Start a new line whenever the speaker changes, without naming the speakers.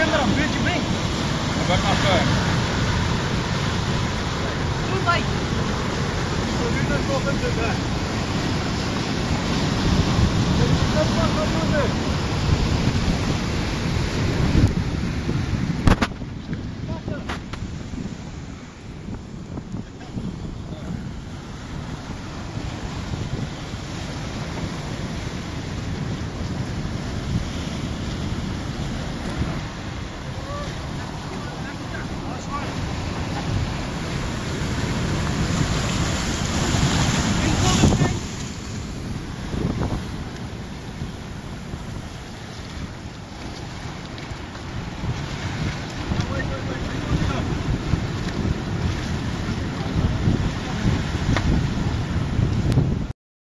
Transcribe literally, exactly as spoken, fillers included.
camera, een beetje mee.
Dat wordt nog leuk.
Doe mij.
Nu dat nog een te zijn. Dat mag wel doen.